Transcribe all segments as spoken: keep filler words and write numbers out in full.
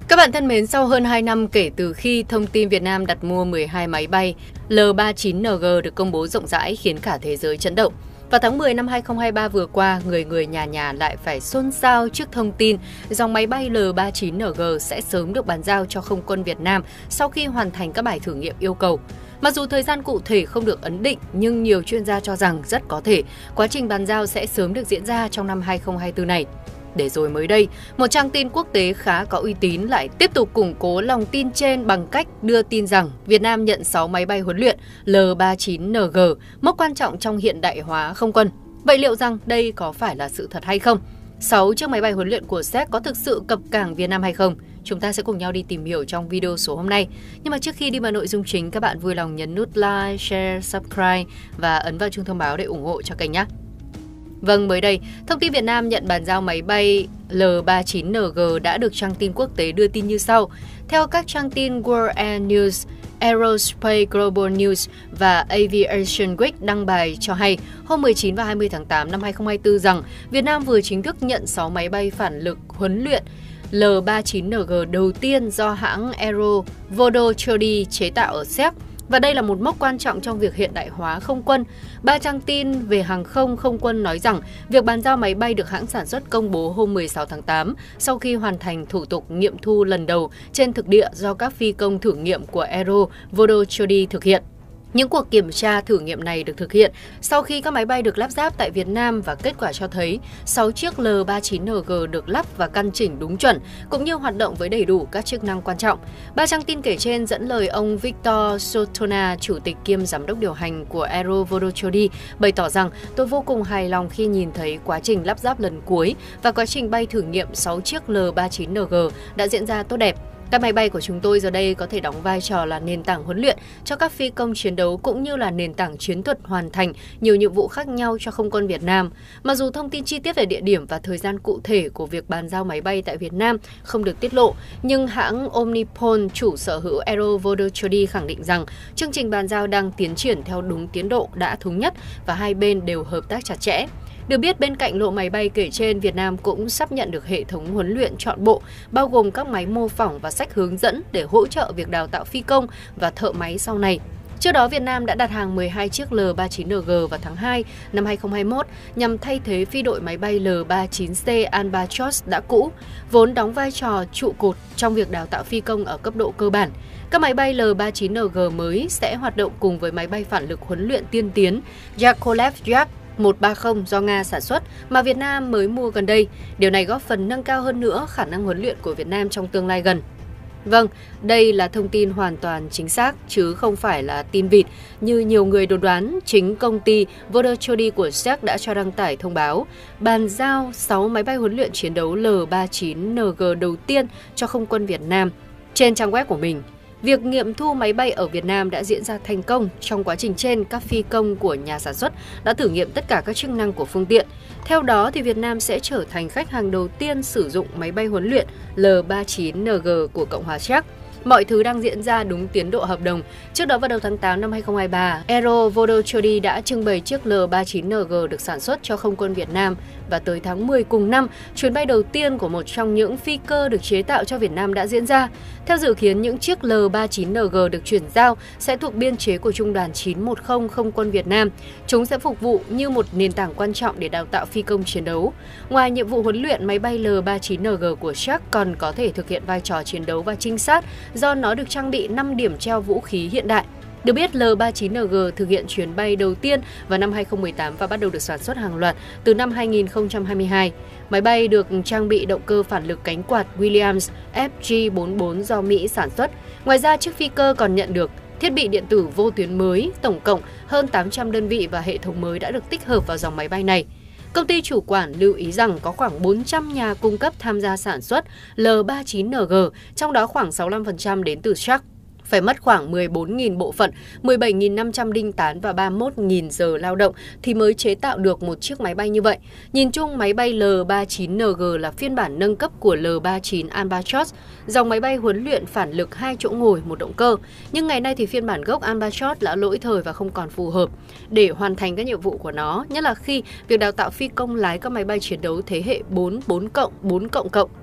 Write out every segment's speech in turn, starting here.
Các bạn thân mến, sau hơn hai năm kể từ khi thông tin Việt Nam đặt mua mười hai máy bay L ba mươi chín N G được công bố rộng rãi khiến cả thế giới chấn động. Vào tháng mười năm hai không hai ba vừa qua, người người nhà nhà lại phải xôn xao trước thông tin dòng máy bay L ba mươi chín N G sẽ sớm được bàn giao cho Không quân Việt Nam sau khi hoàn thành các bài thử nghiệm yêu cầu. Mặc dù thời gian cụ thể không được ấn định, nhưng nhiều chuyên gia cho rằng rất có thể quá trình bàn giao sẽ sớm được diễn ra trong năm hai không hai tư này. Để rồi mới đây, một trang tin quốc tế khá có uy tín lại tiếp tục củng cố lòng tin trên bằng cách đưa tin rằng Việt Nam nhận sáu máy bay huấn luyện L ba mươi chín N G, mốc quan trọng trong hiện đại hóa không quân. Vậy liệu rằng đây có phải là sự thật hay không? sáu chiếc máy bay huấn luyện của séc có thực sự cập cảng Việt Nam hay không? Chúng ta sẽ cùng nhau đi tìm hiểu trong video số hôm nay. Nhưng mà trước khi đi vào nội dung chính, các bạn vui lòng nhấn nút like, share, subscribe và ấn vào chuông thông báo để ủng hộ cho kênh nhé. Vâng, mới đây, thông tin Việt Nam nhận bàn giao máy bay L ba mươi chín N G đã được trang tin quốc tế đưa tin như sau. Theo các trang tin World Air News, Aerospace Global News và Aviation Week đăng bài cho hay hôm mười chín và hai mươi tháng tám năm hai không hai tư rằng Việt Nam vừa chính thức nhận sáu máy bay phản lực huấn luyện L ba mươi chín N G đầu tiên do hãng Aero Vodochrody chế tạo ở Séc. Và đây là một mốc quan trọng trong việc hiện đại hóa không quân. Ba trang tin về hàng không không quân nói rằng việc bàn giao máy bay được hãng sản xuất công bố hôm mười sáu tháng tám sau khi hoàn thành thủ tục nghiệm thu lần đầu trên thực địa do các phi công thử nghiệm của Aero Vodochrody thực hiện. Những cuộc kiểm tra thử nghiệm này được thực hiện sau khi các máy bay được lắp ráp tại Việt Nam và kết quả cho thấy sáu chiếc L ba mươi chín N G được lắp và căn chỉnh đúng chuẩn cũng như hoạt động với đầy đủ các chức năng quan trọng. Ba trang tin kể trên dẫn lời ông Victor Sotona, chủ tịch kiêm giám đốc điều hành của Aero Vodochrody, bày tỏ rằng tôi vô cùng hài lòng khi nhìn thấy quá trình lắp ráp lần cuối và quá trình bay thử nghiệm sáu chiếc L ba mươi chín N G đã diễn ra tốt đẹp. Các máy bay của chúng tôi giờ đây có thể đóng vai trò là nền tảng huấn luyện cho các phi công chiến đấu cũng như là nền tảng chiến thuật hoàn thành nhiều nhiệm vụ khác nhau cho Không quân Việt Nam. Mặc dù thông tin chi tiết về địa điểm và thời gian cụ thể của việc bàn giao máy bay tại Việt Nam không được tiết lộ, nhưng hãng Omnipol, chủ sở hữu Aero Vodochrody khẳng định rằng chương trình bàn giao đang tiến triển theo đúng tiến độ đã thống nhất và hai bên đều hợp tác chặt chẽ. Được biết, bên cạnh lộ máy bay kể trên, Việt Nam cũng sắp nhận được hệ thống huấn luyện trọn bộ, bao gồm các máy mô phỏng và sách hướng dẫn để hỗ trợ việc đào tạo phi công và thợ máy sau này. Trước đó, Việt Nam đã đặt hàng mười hai chiếc L ba mươi chín N G vào tháng hai năm hai không hai mốt nhằm thay thế phi đội máy bay L ba mươi chín C Albatros đã cũ, vốn đóng vai trò trụ cột trong việc đào tạo phi công ở cấp độ cơ bản. Các máy bay L ba mươi chín N G mới sẽ hoạt động cùng với máy bay phản lực huấn luyện tiên tiến Yakolev Yak một ba không do Nga sản xuất mà Việt Nam mới mua gần đây. Điều này góp phần nâng cao hơn nữa khả năng huấn luyện của Việt Nam trong tương lai gần. Vâng, đây là thông tin hoàn toàn chính xác chứ không phải là tin vịt như nhiều người đồn đoán. Chính công ty Vodochrody của séc đã cho đăng tải thông báo bàn giao sáu máy bay huấn luyện chiến đấu L ba mươi chín N G đầu tiên cho Không quân Việt Nam trên trang web của mình. Việc nghiệm thu máy bay ở Việt Nam đã diễn ra thành công. Trong quá trình trên, các phi công của nhà sản xuất đã thử nghiệm tất cả các chức năng của phương tiện. Theo đó, thì Việt Nam sẽ trở thành khách hàng đầu tiên sử dụng máy bay huấn luyện L ba mươi chín N G của Cộng hòa Séc. Mọi thứ đang diễn ra đúng tiến độ hợp đồng. Trước đó vào đầu tháng tám năm hai không hai ba, Aero Vodochrody đã trưng bày chiếc L ba mươi chín N G được sản xuất cho Không quân Việt Nam và tới tháng mười cùng năm, chuyến bay đầu tiên của một trong những phi cơ được chế tạo cho Việt Nam đã diễn ra. Theo dự kiến, những chiếc L ba mươi chín N G được chuyển giao sẽ thuộc biên chế của Trung đoàn chín một không Không quân Việt Nam. Chúng sẽ phục vụ như một nền tảng quan trọng để đào tạo phi công chiến đấu. Ngoài nhiệm vụ huấn luyện, máy bay L ba mươi chín N G của séc còn có thể thực hiện vai trò chiến đấu và trinh sát do nó được trang bị năm điểm treo vũ khí hiện đại. Được biết, L ba mươi chín N G thực hiện chuyến bay đầu tiên vào năm hai không một tám và bắt đầu được sản xuất hàng loạt từ năm hai nghìn không trăm hai mươi hai. Máy bay được trang bị động cơ phản lực cánh quạt Williams F G bốn mươi bốn do Mỹ sản xuất. Ngoài ra, chiếc phi cơ còn nhận được thiết bị điện tử vô tuyến mới, tổng cộng hơn tám trăm đơn vị và hệ thống mới đã được tích hợp vào dòng máy bay này. Công ty chủ quản lưu ý rằng có khoảng bốn trăm nhà cung cấp tham gia sản xuất L ba mươi chín N G, trong đó khoảng sáu mươi lăm phần trăm đến từ séc. Phải mất khoảng mười bốn nghìn bộ phận, mười bảy nghìn năm trăm đinh tán và ba mươi mốt nghìn giờ lao động thì mới chế tạo được một chiếc máy bay như vậy. Nhìn chung, máy bay L ba mươi chín N G là phiên bản nâng cấp của L ba mươi chín Albatros, dòng máy bay huấn luyện phản lực hai chỗ ngồi một động cơ. Nhưng ngày nay thì phiên bản gốc Albatros đã lỗi thời và không còn phù hợp để hoàn thành các nhiệm vụ của nó, nhất là khi việc đào tạo phi công lái các máy bay chiến đấu thế hệ bốn, bốn cộng, bốn cộng cộng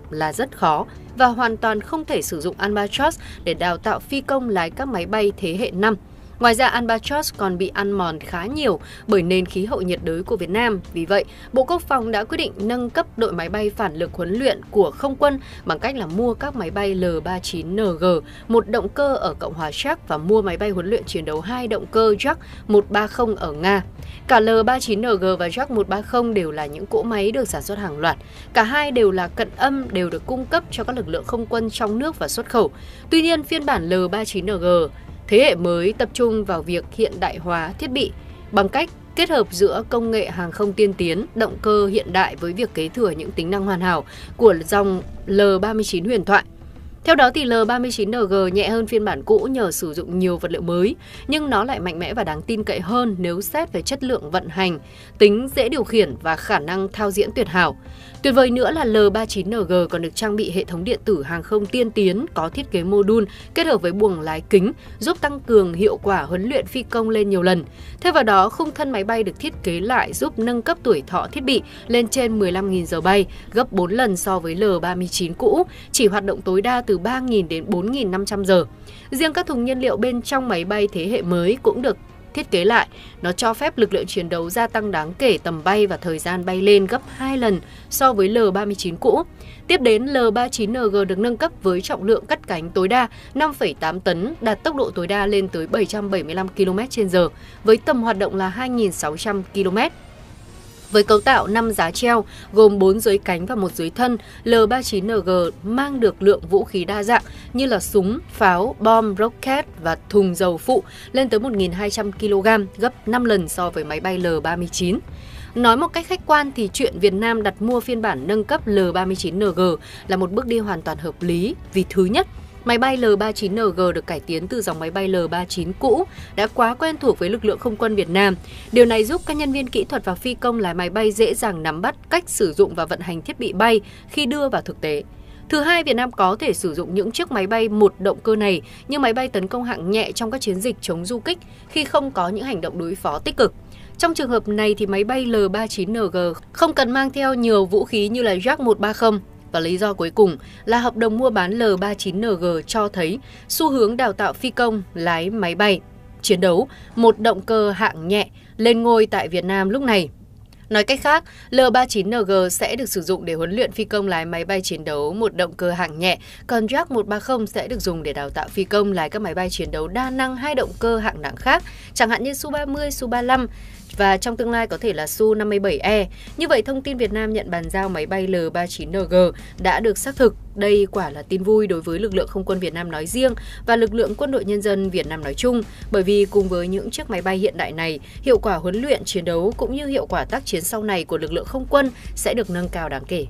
là rất khó và hoàn toàn không thể sử dụng Albatros để đào tạo phi công lái các máy bay thế hệ năm. Ngoài ra, Albatros còn bị ăn mòn khá nhiều bởi nền khí hậu nhiệt đới của Việt Nam. Vì vậy, Bộ Quốc phòng đã quyết định nâng cấp đội máy bay phản lực huấn luyện của không quân bằng cách là mua các máy bay L ba mươi chín N G, một động cơ ở Cộng hòa Séc và mua máy bay huấn luyện chiến đấu hai động cơ Yak một trăm ba mươi ở Nga. Cả L ba mươi chín N G và Yak một trăm ba mươi đều là những cỗ máy được sản xuất hàng loạt. Cả hai đều là cận âm, đều được cung cấp cho các lực lượng không quân trong nước và xuất khẩu. Tuy nhiên, phiên bản L ba mươi chín N G thế hệ mới tập trung vào việc hiện đại hóa thiết bị bằng cách kết hợp giữa công nghệ hàng không tiên tiến, động cơ hiện đại với việc kế thừa những tính năng hoàn hảo của dòng L ba mươi chín huyền thoại. Theo đó thì L ba mươi chín N G nhẹ hơn phiên bản cũ nhờ sử dụng nhiều vật liệu mới, nhưng nó lại mạnh mẽ và đáng tin cậy hơn nếu xét về chất lượng vận hành, tính dễ điều khiển và khả năng thao diễn tuyệt hảo. Tuyệt vời nữa là L ba mươi chín N G còn được trang bị hệ thống điện tử hàng không tiên tiến có thiết kế mô đun kết hợp với buồng lái kính, giúp tăng cường hiệu quả huấn luyện phi công lên nhiều lần. Thêm vào đó, khung thân máy bay được thiết kế lại giúp nâng cấp tuổi thọ thiết bị lên trên mười lăm nghìn giờ bay, gấp bốn lần so với L ba mươi chín cũ, chỉ hoạt động tối đa từ ba nghìn đến bốn nghìn năm trăm giờ. Riêng các thùng nhiên liệu bên trong máy bay thế hệ mới cũng được thiết kế lại, nó cho phép lực lượng chiến đấu gia tăng đáng kể tầm bay và thời gian bay lên gấp hai lần so với L ba mươi chín cũ. Tiếp đến, L ba mươi chín N G được nâng cấp với trọng lượng cất cánh tối đa năm phẩy tám tấn, đạt tốc độ tối đa lên tới bảy trăm bảy mươi lăm ki lô mét trên giờ, với tầm hoạt động là hai nghìn sáu trăm ki lô mét. Với cấu tạo năm giá treo gồm bốn dưới cánh và một dưới thân, L ba mươi chín N G mang được lượng vũ khí đa dạng như là súng, pháo, bom, rocket và thùng dầu phụ lên tới một nghìn hai trăm ki lô gam, gấp năm lần so với máy bay L ba mươi chín. Nói một cách khách quan thì chuyện Việt Nam đặt mua phiên bản nâng cấp L ba mươi chín N G là một bước đi hoàn toàn hợp lý vì thứ nhất, máy bay L ba mươi chín N G được cải tiến từ dòng máy bay L ba mươi chín cũ đã quá quen thuộc với lực lượng không quân Việt Nam. Điều này giúp các nhân viên kỹ thuật và phi công lái máy bay dễ dàng nắm bắt cách sử dụng và vận hành thiết bị bay khi đưa vào thực tế. Thứ hai, Việt Nam có thể sử dụng những chiếc máy bay một động cơ này như máy bay tấn công hạng nhẹ trong các chiến dịch chống du kích khi không có những hành động đối phó tích cực. Trong trường hợp này thì máy bay L ba mươi chín N G không cần mang theo nhiều vũ khí như là Yak một trăm ba mươi. Và lý do cuối cùng là hợp đồng mua bán L ba mươi chín N G cho thấy xu hướng đào tạo phi công lái máy bay chiến đấu một động cơ hạng nhẹ lên ngôi tại Việt Nam lúc này. Nói cách khác, L ba mươi chín N G sẽ được sử dụng để huấn luyện phi công lái máy bay chiến đấu một động cơ hạng nhẹ, còn Yak một trăm ba mươi sẽ được dùng để đào tạo phi công lái các máy bay chiến đấu đa năng hai động cơ hạng nặng khác, chẳng hạn như Su ba mươi, Su ba mươi lăm và trong tương lai có thể là Su năm mươi bảy E. Như vậy, thông tin Việt Nam nhận bàn giao máy bay L ba mươi chín N G đã được xác thực. Đây quả là tin vui đối với lực lượng không quân Việt Nam nói riêng và lực lượng quân đội nhân dân Việt Nam nói chung, bởi vì cùng với những chiếc máy bay hiện đại này, hiệu quả huấn luyện chiến đấu cũng như hiệu quả tác chiến sau này của lực lượng không quân sẽ được nâng cao đáng kể.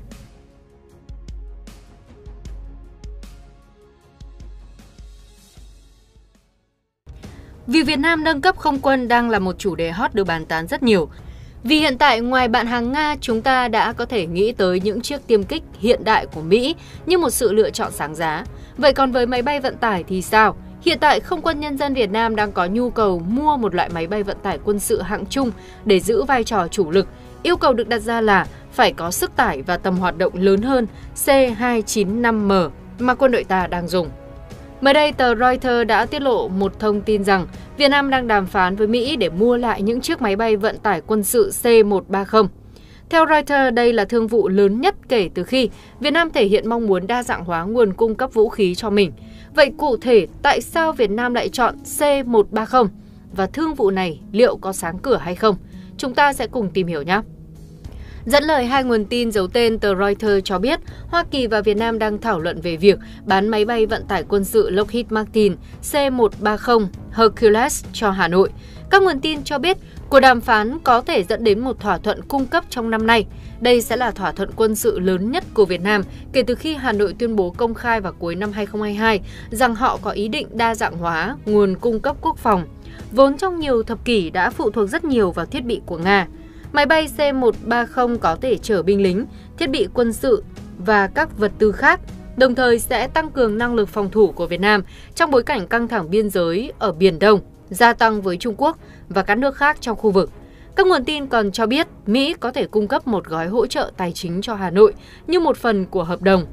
Việc Việt Nam nâng cấp không quân đang là một chủ đề hot được bàn tán rất nhiều. Vì hiện tại ngoài bạn hàng Nga, chúng ta đã có thể nghĩ tới những chiếc tiêm kích hiện đại của Mỹ như một sự lựa chọn sáng giá. Vậy còn với máy bay vận tải thì sao? Hiện tại Không quân Nhân dân Việt Nam đang có nhu cầu mua một loại máy bay vận tải quân sự hạng trung để giữ vai trò chủ lực. Yêu cầu được đặt ra là phải có sức tải và tầm hoạt động lớn hơn C hai chín năm M mà quân đội ta đang dùng. Mới đây, tờ Reuters đã tiết lộ một thông tin rằng Việt Nam đang đàm phán với Mỹ để mua lại những chiếc máy bay vận tải quân sự C một trăm ba mươi. Theo Reuters, đây là thương vụ lớn nhất kể từ khi Việt Nam thể hiện mong muốn đa dạng hóa nguồn cung cấp vũ khí cho mình. Vậy cụ thể, tại sao Việt Nam lại chọn C một trăm ba mươi? Và thương vụ này liệu có sáng cửa hay không? Chúng ta sẽ cùng tìm hiểu nhé! Dẫn lời hai nguồn tin giấu tên, tờ Reuters cho biết Hoa Kỳ và Việt Nam đang thảo luận về việc bán máy bay vận tải quân sự Lockheed Martin C một trăm ba mươi Hercules cho Hà Nội. Các nguồn tin cho biết cuộc đàm phán có thể dẫn đến một thỏa thuận cung cấp trong năm nay. Đây sẽ là thỏa thuận quân sự lớn nhất của Việt Nam kể từ khi Hà Nội tuyên bố công khai vào cuối năm hai không hai hai rằng họ có ý định đa dạng hóa nguồn cung cấp quốc phòng, vốn trong nhiều thập kỷ đã phụ thuộc rất nhiều vào thiết bị của Nga. Máy bay C một trăm ba mươi có thể chở binh lính, thiết bị quân sự và các vật tư khác, đồng thời sẽ tăng cường năng lực phòng thủ của Việt Nam trong bối cảnh căng thẳng biên giới ở Biển Đông gia tăng với Trung Quốc và các nước khác trong khu vực. Các nguồn tin còn cho biết Mỹ có thể cung cấp một gói hỗ trợ tài chính cho Hà Nội như một phần của hợp đồng.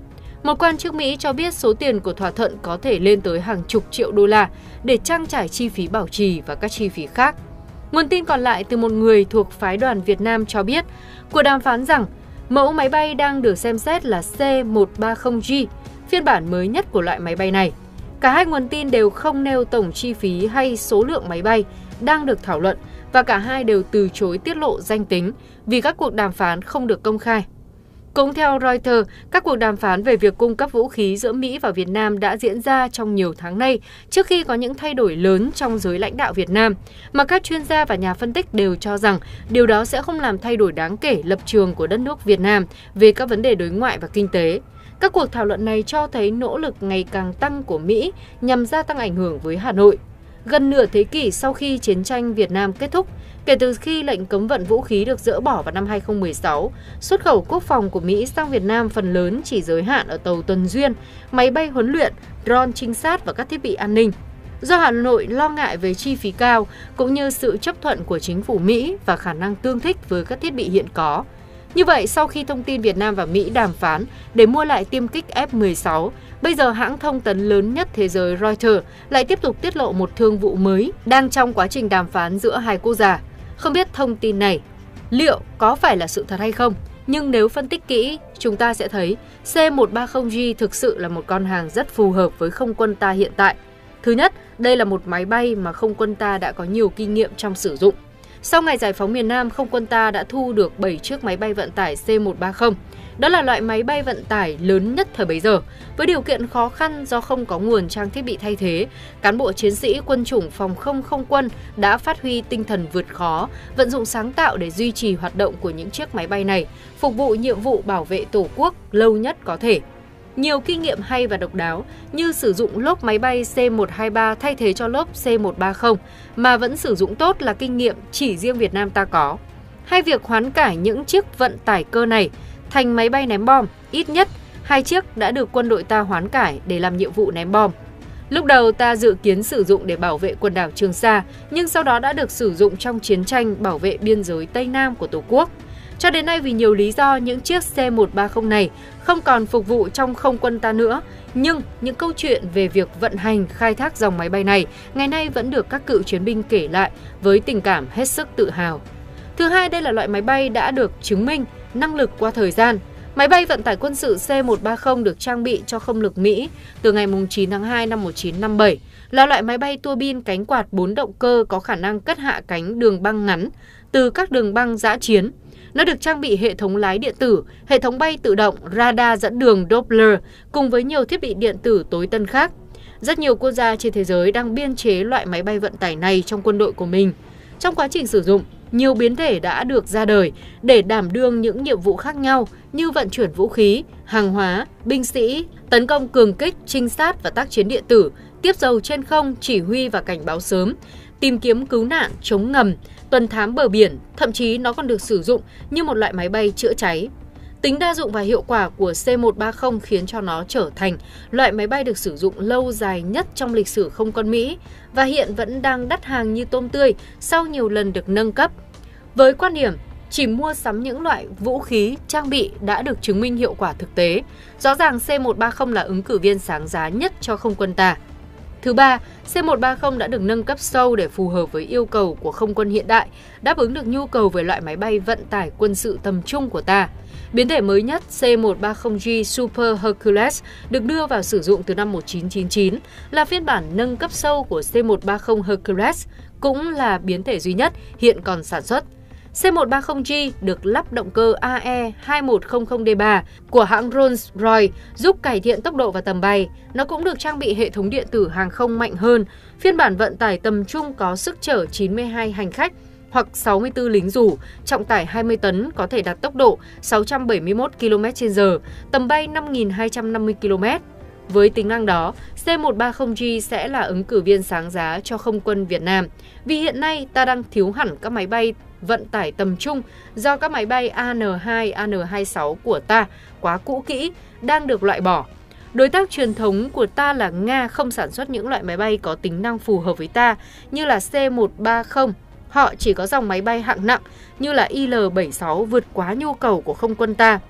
Một quan chức Mỹ cho biết số tiền của thỏa thuận có thể lên tới hàng chục triệu đô la để trang trải chi phí bảo trì và các chi phí khác. Nguồn tin còn lại từ một người thuộc phái đoàn Việt Nam cho biết, cuộc đàm phán rằng mẫu máy bay đang được xem xét là C một ba không G, phiên bản mới nhất của loại máy bay này. Cả hai nguồn tin đều không nêu tổng chi phí hay số lượng máy bay đang được thảo luận và cả hai đều từ chối tiết lộ danh tính vì các cuộc đàm phán không được công khai. Cũng theo Reuters, các cuộc đàm phán về việc cung cấp vũ khí giữa Mỹ và Việt Nam đã diễn ra trong nhiều tháng nay trước khi có những thay đổi lớn trong giới lãnh đạo Việt Nam, mà các chuyên gia và nhà phân tích đều cho rằng điều đó sẽ không làm thay đổi đáng kể lập trường của đất nước Việt Nam về các vấn đề đối ngoại và kinh tế. Các cuộc thảo luận này cho thấy nỗ lực ngày càng tăng của Mỹ nhằm gia tăng ảnh hưởng với Hà Nội. Gần nửa thế kỷ sau khi chiến tranh Việt Nam kết thúc, kể từ khi lệnh cấm vận vũ khí được dỡ bỏ vào năm hai không một sáu, xuất khẩu quốc phòng của Mỹ sang Việt Nam phần lớn chỉ giới hạn ở tàu tuần duyên, máy bay huấn luyện, drone trinh sát và các thiết bị an ninh. Do Hà Nội lo ngại về chi phí cao cũng như sự chấp thuận của chính phủ Mỹ và khả năng tương thích với các thiết bị hiện có. Như vậy, sau khi thông tin Việt Nam và Mỹ đàm phán để mua lại tiêm kích F mười sáu, bây giờ hãng thông tấn lớn nhất thế giới Reuters lại tiếp tục tiết lộ một thương vụ mới đang trong quá trình đàm phán giữa hai quốc gia. Không biết thông tin này liệu có phải là sự thật hay không, nhưng nếu phân tích kỹ, chúng ta sẽ thấy C một ba không G thực sự là một con hàng rất phù hợp với không quân ta hiện tại. Thứ nhất, đây là một máy bay mà không quân ta đã có nhiều kinh nghiệm trong sử dụng. Sau ngày giải phóng miền Nam, không quân ta đã thu được bảy chiếc máy bay vận tải C một ba không. Đó là loại máy bay vận tải lớn nhất thời bấy giờ. Với điều kiện khó khăn do không có nguồn trang thiết bị thay thế, cán bộ chiến sĩ quân chủng phòng không không quân đã phát huy tinh thần vượt khó, vận dụng sáng tạo để duy trì hoạt động của những chiếc máy bay này, phục vụ nhiệm vụ bảo vệ Tổ quốc lâu nhất có thể. Nhiều kinh nghiệm hay và độc đáo như sử dụng lốp máy bay C một hai ba thay thế cho lốp C một ba không mà vẫn sử dụng tốt là kinh nghiệm chỉ riêng Việt Nam ta có. Hay việc hoán cải những chiếc vận tải cơ này thành máy bay ném bom, ít nhất hai chiếc đã được quân đội ta hoán cải để làm nhiệm vụ ném bom. Lúc đầu ta dự kiến sử dụng để bảo vệ quần đảo Trường Sa, nhưng sau đó đã được sử dụng trong chiến tranh bảo vệ biên giới Tây Nam của Tổ quốc. Cho đến nay vì nhiều lý do, những chiếc C một ba không này không còn phục vụ trong không quân ta nữa, nhưng những câu chuyện về việc vận hành, khai thác dòng máy bay này ngày nay vẫn được các cựu chiến binh kể lại với tình cảm hết sức tự hào. Thứ hai, đây là loại máy bay đã được chứng minh năng lực qua thời gian. Máy bay vận tải quân sự C một ba không được trang bị cho không lực Mỹ từ ngày chín tháng hai năm một nghìn chín trăm năm mươi bảy, là loại máy bay tua bin cánh quạt bốn động cơ có khả năng cất hạ cánh đường băng ngắn từ các đường băng dã chiến. Nó được trang bị hệ thống lái điện tử, hệ thống bay tự động, radar dẫn đường Doppler cùng với nhiều thiết bị điện tử tối tân khác. Rất nhiều quốc gia trên thế giới đang biên chế loại máy bay vận tải này trong quân đội của mình. Trong quá trình sử dụng, nhiều biến thể đã được ra đời để đảm đương những nhiệm vụ khác nhau như vận chuyển vũ khí, hàng hóa, binh sĩ, tấn công cường kích, trinh sát và tác chiến điện tử, tiếp dầu trên không, chỉ huy và cảnh báo sớm, tìm kiếm cứu nạn, chống ngầm, tuần thám bờ biển, thậm chí nó còn được sử dụng như một loại máy bay chữa cháy. Tính đa dụng và hiệu quả của C một ba không khiến cho nó trở thành loại máy bay được sử dụng lâu dài nhất trong lịch sử không quân Mỹ và hiện vẫn đang đắt hàng như tôm tươi sau nhiều lần được nâng cấp. Với quan điểm chỉ mua sắm những loại vũ khí, trang bị đã được chứng minh hiệu quả thực tế, rõ ràng C một ba không là ứng cử viên sáng giá nhất cho không quân ta. Thứ ba, C một ba không đã được nâng cấp sâu để phù hợp với yêu cầu của không quân hiện đại, đáp ứng được nhu cầu về loại máy bay vận tải quân sự tầm trung của ta. Biến thể mới nhất C một ba không G Super Hercules được đưa vào sử dụng từ năm một nghìn chín trăm chín mươi chín, là phiên bản nâng cấp sâu của C một ba không Hercules, cũng là biến thể duy nhất hiện còn sản xuất. C một ba không G được lắp động cơ A E hai một không không D ba của hãng Rolls-Royce giúp cải thiện tốc độ và tầm bay. Nó cũng được trang bị hệ thống điện tử hàng không mạnh hơn. Phiên bản vận tải tầm trung có sức chở chín mươi hai hành khách hoặc sáu mươi tư lính dù, trọng tải hai mươi tấn, có thể đạt tốc độ sáu trăm bảy mươi mốt ki lô mét trên giờ, tầm bay năm nghìn hai trăm năm mươi ki lô mét. Với tính năng đó, C một ba không G sẽ là ứng cử viên sáng giá cho không quân Việt Nam, vì hiện nay ta đang thiếu hẳn các máy bay vận tải tầm trung do các máy bay A N hai, A N hai mươi sáu của ta quá cũ kỹ, đang được loại bỏ. Đối tác truyền thống của ta là Nga không sản xuất những loại máy bay có tính năng phù hợp với ta như là C một ba không. Họ chỉ có dòng máy bay hạng nặng như là I L bảy mươi sáu vượt quá nhu cầu của không quân ta.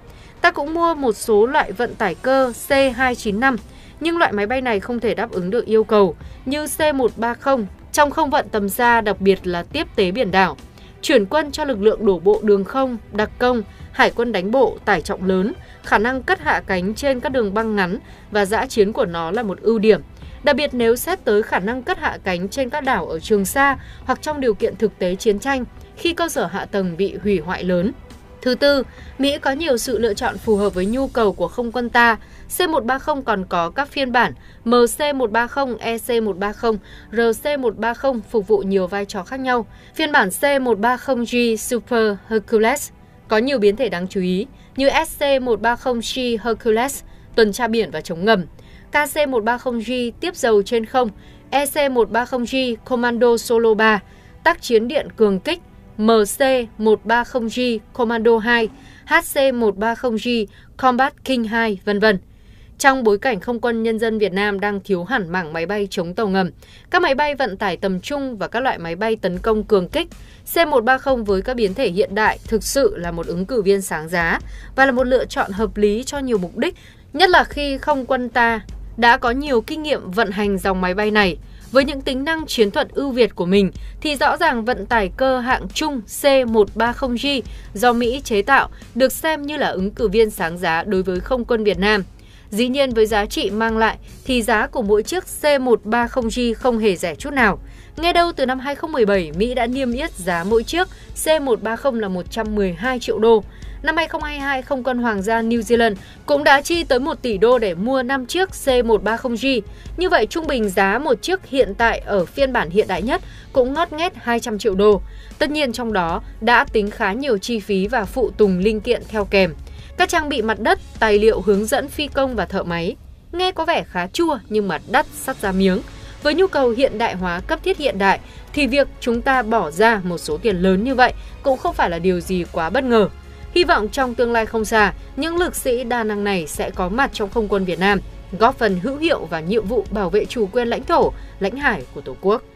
Ta cũng mua một số loại vận tải cơ C hai chín năm, nhưng loại máy bay này không thể đáp ứng được yêu cầu như C một ba không trong không vận tầm xa, đặc biệt là tiếp tế biển đảo. Chuyển quân cho lực lượng đổ bộ đường không, đặc công, hải quân đánh bộ tải trọng lớn, khả năng cất hạ cánh trên các đường băng ngắn và dã chiến của nó là một ưu điểm. Đặc biệt nếu xét tới khả năng cất hạ cánh trên các đảo ở Trường Sa hoặc trong điều kiện thực tế chiến tranh khi cơ sở hạ tầng bị hủy hoại lớn. Thứ tư, Mỹ có nhiều sự lựa chọn phù hợp với nhu cầu của không quân ta. C một ba không còn có các phiên bản M C một ba không, E C một ba không, R C một ba không phục vụ nhiều vai trò khác nhau. Phiên bản C một ba không G Super Hercules có nhiều biến thể đáng chú ý như S C một ba không G Hercules tuần tra biển và chống ngầm, K C một ba không G tiếp dầu trên không, E C một ba không G Commando Solo ba tác chiến điện cường kích, M C một ba không G Commando hai, H C một ba không G Combat King hai, vân vân. Trong bối cảnh Không quân Nhân dân Việt Nam đang thiếu hẳn mảng máy bay chống tàu ngầm, các máy bay vận tải tầm trung và các loại máy bay tấn công cường kích, C một ba không với các biến thể hiện đại thực sự là một ứng cử viên sáng giá và là một lựa chọn hợp lý cho nhiều mục đích, nhất là khi không quân ta đã có nhiều kinh nghiệm vận hành dòng máy bay này. Với những tính năng chiến thuật ưu việt của mình thì rõ ràng vận tải cơ hạng trung C một ba không G do Mỹ chế tạo được xem như là ứng cử viên sáng giá đối với Không quân Việt Nam. Dĩ nhiên với giá trị mang lại thì giá của mỗi chiếc C một ba không G không hề rẻ chút nào. Nghe đâu từ năm hai không một bảy, Mỹ đã niêm yết giá mỗi chiếc C một ba không là một trăm mười hai triệu đô. Năm hai không hai hai, Không quân Hoàng gia New Zealand cũng đã chi tới một tỷ đô để mua năm chiếc C một ba không G. Như vậy, trung bình giá một chiếc hiện tại ở phiên bản hiện đại nhất cũng ngót nghét hai trăm triệu đô. Tất nhiên trong đó đã tính khá nhiều chi phí và phụ tùng linh kiện theo kèm. Các trang bị mặt đất, tài liệu hướng dẫn phi công và thợ máy. Nghe có vẻ khá chua nhưng mà đắt sắt ra miếng. Với nhu cầu hiện đại hóa cấp thiết hiện đại thì việc chúng ta bỏ ra một số tiền lớn như vậy cũng không phải là điều gì quá bất ngờ. Hy vọng trong tương lai không xa, những lực sĩ đa năng này sẽ có mặt trong Không quân Việt Nam, góp phần hữu hiệu vào nhiệm vụ bảo vệ chủ quyền lãnh thổ, lãnh hải của Tổ quốc.